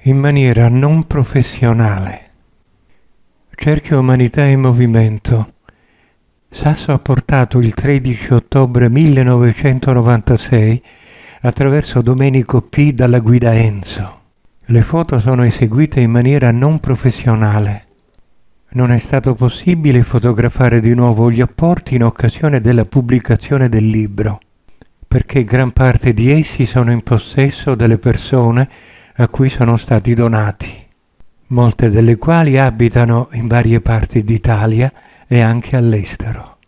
in maniera non professionale. Cerchio Umanità in Movimento. Sasso ha portato il 13 ottobre 1996 attraverso Domenico P. dalla guida Enzo. Le foto sono eseguite in maniera non professionale. Non è stato possibile fotografare di nuovo gli apporti in occasione della pubblicazione del libro, perché gran parte di essi sono in possesso delle persone a cui sono stati donati, molte delle quali abitano in varie parti d'Italia e anche all'estero.